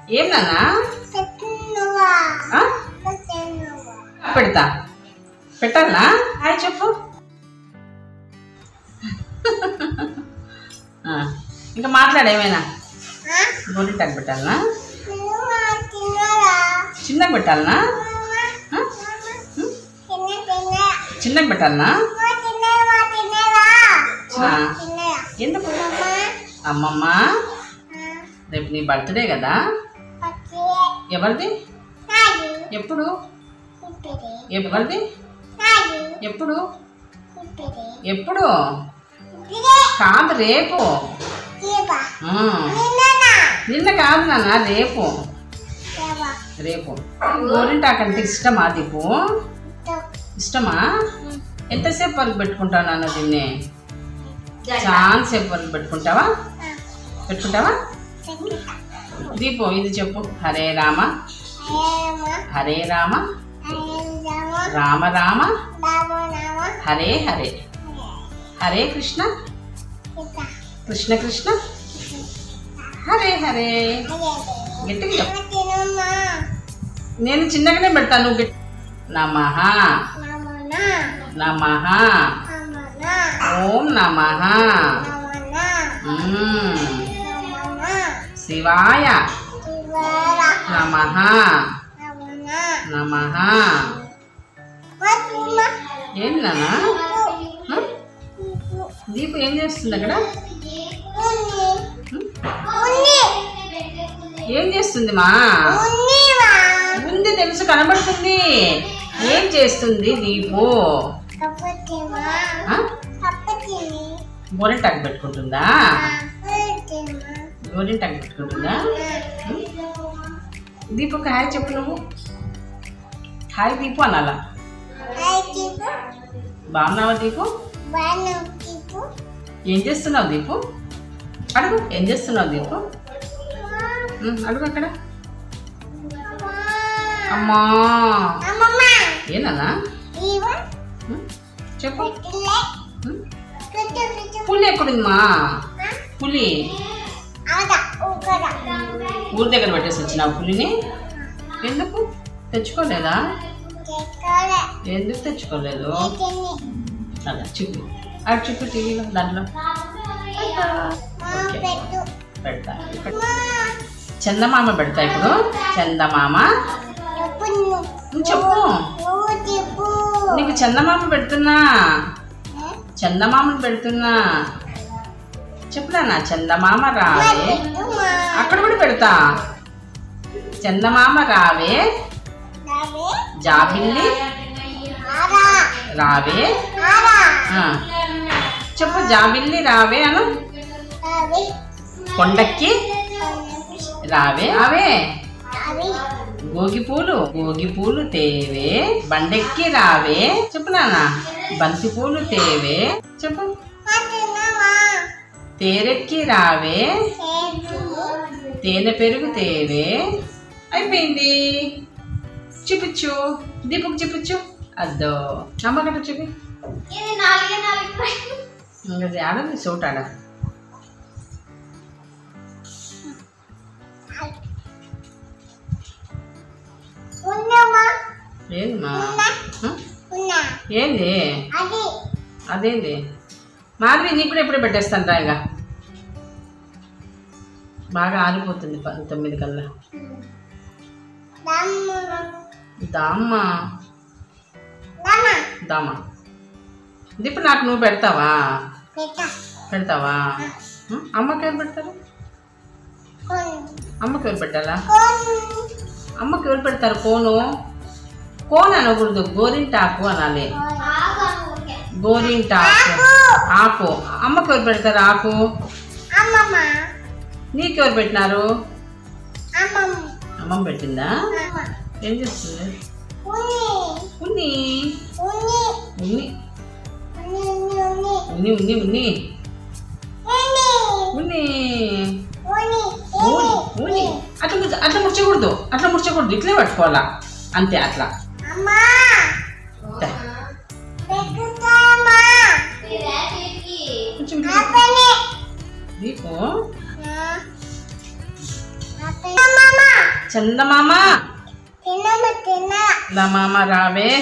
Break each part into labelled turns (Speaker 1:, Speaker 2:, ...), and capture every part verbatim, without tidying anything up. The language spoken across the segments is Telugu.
Speaker 1: ఏం నాన్నా పెడతా పెట్టాలనా హాయ్ చెప్పు ఇంకా మాట్లాడేమైనా గోరింటాకు పెట్టాలనా చిన్నగా పెట్టాలనా చిన్నగా పెట్టాలనా ఎందుకు అమ్మమ్మ రేపు నీ బర్త్డే కదా ఎవరిది ఎప్పుడు ఎవరిది ఎప్పుడు ఎప్పుడు కాదు రేపు నిన్న కాదు నాన్న రేపు రేపు గోరింటాకు అంటే ఇష్టమా దీపు ఇష్టమా ఎంతసేపు వరకు పెట్టుకుంటావు నాన్న దీన్ని చాలా సేపు వరకు పెట్టుకుంటావా పెట్టుకుంటావా దీపు ఇది చెప్పు హరే రామ హరే రామ రామ రామ హరే హరే హరే కృష్ణ కృష్ణ కృష్ణ హరే హరే గట్టిగా చెప్పు నేను చిన్నగానే పెడతాను నువ్వు గట్టి నమః నమః ఓం నమః శివాయ నమః నమః ఏం నాన్నా దీపు ఏం చేస్తుంది అక్కడ ఏం చేస్తుంది మా ఉంది తెలుసు కనబడుతుంది ఏం చేస్తుంది దీపు గోరింటాకు పెట్టుకుంటుందా గోరింటాకు పెట్టుకుంటుందా దీపుకి హాయ్ చెప్పు నువ్వు హాయ్ దీపు అనాలా బాగున్నావా దీపు ఏం చేస్తున్నావు దీపు అడుగు ఏం చేస్తున్నావు దీపు అడుగు అక్కడ అమ్మా ఏనా చెప్పు పులి ఎక్కడుందమ్మా పులి ఊరి దగ్గర పెట్టేసి వచ్చినావు పులిని ఎందుకు తెచ్చుకోలేదా ఎందుకు తెచ్చుకోలేదు అలా చూపి అటు చూపి టీవీలో దాంట్లో ఓకే పెడతా చందమామ పెడతా ఇప్పుడు చందమామ చెప్పు నీకు చందమామ పెడుతున్నా చందమామను పెడుతున్నా చెప్పునా చందమామ రావే అక్కడ కూడా పెడతా చందమామ రావే జాబిల్లి రావే చెప్పు జాబిల్లి రావే అను కొండక్కి రావే అవే గోగి పూలు గోగి పూలు తేవే బండెక్కి రావే చెప్పు నాన్న బంతి పూలు తేవే చెప్పు తేరెక్కి రావే తేనె పెరుగు తేవే అయిపోయింది చూపించు దీపుకు చూపించు అద్దో అమ్మగట్ట చూపి ఆడది సోట్ ఆడ ఏందమ్మా ఏంది అదేంది మాధవి నీకు కూడా ఎప్పుడు పెట్టేస్తాను రా ఇక బాగా ఆరిపోతుంది తొమ్మిది కల్లా దామ్మా దామా ఇప్పుడు నాకు నువ్వు పెడతావా పెడతావా అమ్మకి ఎవరు పెడతారు అమ్మకి ఎవరు పెట్టాలా అమ్మకి ఎవరు పెడతారు కోను కోన్ అనకూడదు గోరింటాకు అనాలి గోరింటాకు ఆకు అమ్మకి ఎవరు పెడతారు ఆకు నీకెవరు పెట్టినారు అమ్మమ్మ పెట్టిందా ఏం చేస్తుంది ఉన్ని ఉన్ని ఉన్ని ఉన్ని ఉన్ని ఉన్ని ఉన్ని అట్లా అట్లా ముచ్చకూడదు అట్లా ముచ్చకూడదు ఇట్లే పట్టుకోవాలా అంతే అట్లా దీపు చందమామ మామ రావే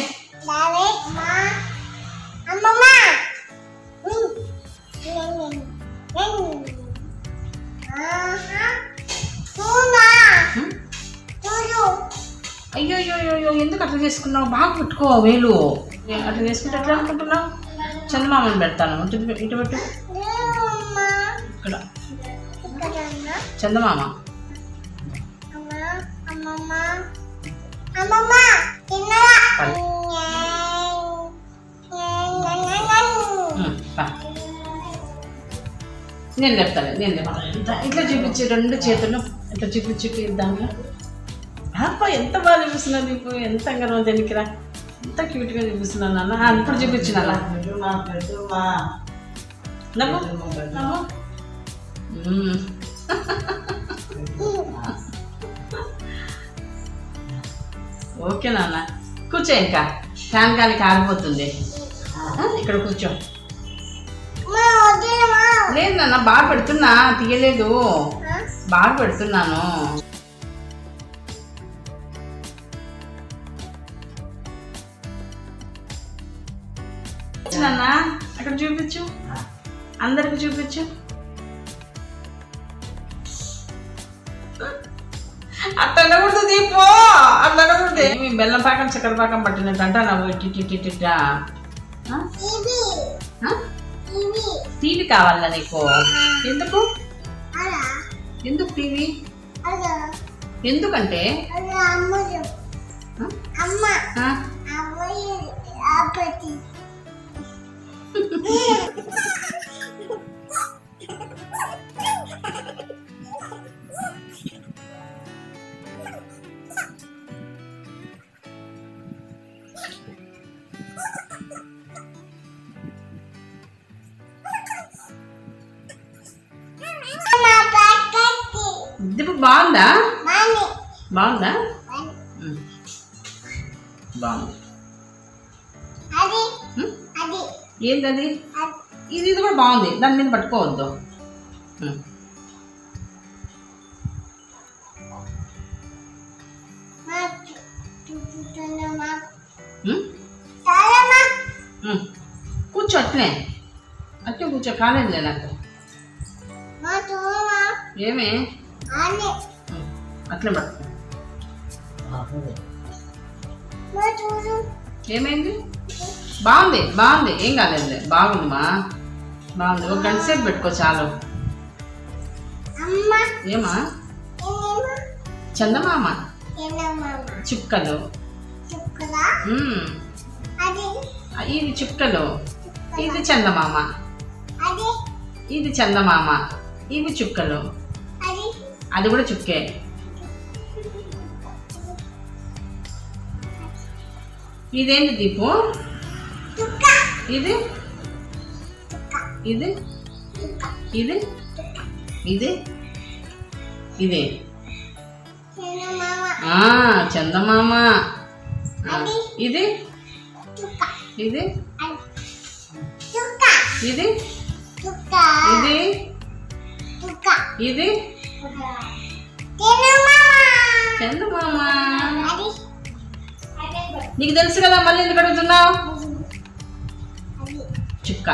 Speaker 1: అయ్యో అయ్యో ఎందుకు అట్లా చేసుకున్నావు? బాగా పెట్టుకో వేలు. అట్లా చేసుకుంటే ఎట్లా అనుకుంటున్నావు? చందమామని పెడతాను. ఇటు ఇటు పెట్టు. ఇక్కడ చందమామ. నేను చెప్తాను నేను చెప్తాను ఇట్లా చూపించి రెండు చేతులు ఇట్లా చూపించి చూపిద్దాము. అప్ప ఎంత బాగా చూపిస్తున్నావు నీకు, ఎంత అంగరం దేనికిరా, ఎంత క్యూట్గా చూపిస్తున్నావు నాన్న. ఇప్పుడు చూపించు నాన్న. ఓకే నాన్న కూర్చో. ఇంకా ఫ్యాన్ గాలి కారిపోతుంది. ఇక్కడ కూర్చో. లేదు నాన్న బాగా పెడుతున్నా, తీయలేదు, బాగా పెడుతున్నాను. నాన్న అక్కడ చూపించు, అందరికి చూపించు. అట్లా అనకూడదు దీపో, అట్లా అనకూడదు. మీ బెల్లం పాకం చక్కెర పాకం పట్టినట్టు అంటా నువ్వు టిటిటిటా. టీవీ కావాలా నీకు? ఎందుకు ఎందుకు టీవీ? ఎందుకంటే దీపు బాగుందా? బాగుందా? బాగుంది. ఏంటది? ఇది ఇది కూడా బాగుంది, దాని మీద పట్టుకోవద్దు. కూర్చో అట్లే అట్లే కూర్చో, కాలేదులే నాకు. ఏమే అట్లే పట్టుకో. ఏమైంది? బాగుంది బాగుంది, ఏం కాలేదు, బాగుందిమా, బాగుంది. ఒక గంట సేపు పెట్టుకో చాలు. ఏమా? చందమామ చుక్కలు, ఇది చుక్కలు, ఇది చందమామ, ఇది చందమామ, ఇవి చుక్కలు, అది కూడా చుక్కే. ఇదేంటి దీపు? ఇది ఇది ఇది ఇది ఇది చందమామ. ఇది ఇది ఇది ఇది ఇది చందమామ. నీకు తెలుసు కదా, మళ్ళీ ఎందుకు అడుగుతున్నావు? చుక్క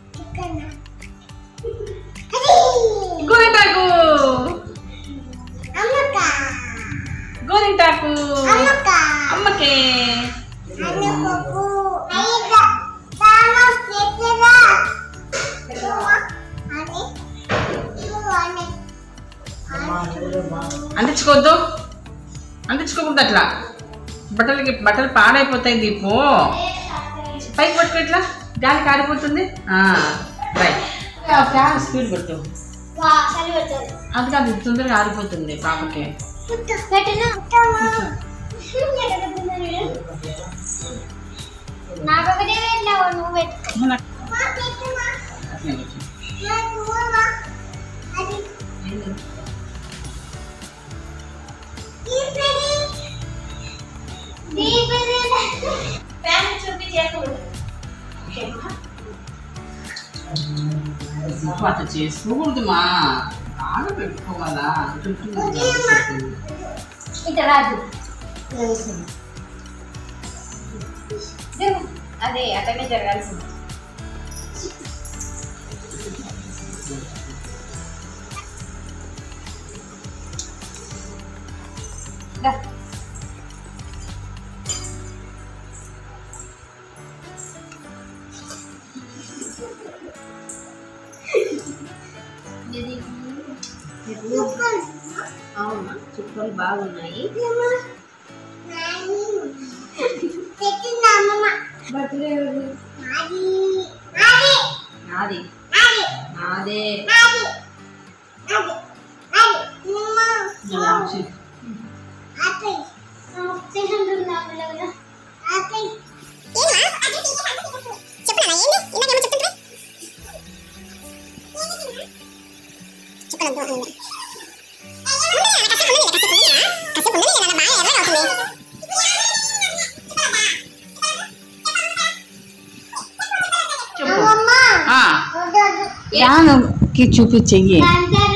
Speaker 1: గోరింటాకు, గోరింటాకు అమ్మకే. అంటించుకోవద్దు, అంటించుకోకూడదు అట్లా. బట్టలకి బట్టలు పాడైపోతాయి దీపు. పైకి పట్టుకో, ఇట్లా గాలి కారిపోతుంది. రైట్, ఫ్యాన్ స్పీడ్ పెట్టు, అందుకే అది తొందరగా ఆరిపోతుంది పాపకి. అట్లా చేసుకోకూడదు మా, బాగా పెట్టుకోవాలా.
Speaker 2: ఇట్లా రాదు అదే అక్కడనే జరగాల్సింది. అవునా చుక్కలు బాగున్నాయి. నాది నాదే
Speaker 1: కి చూపించెయ్యి.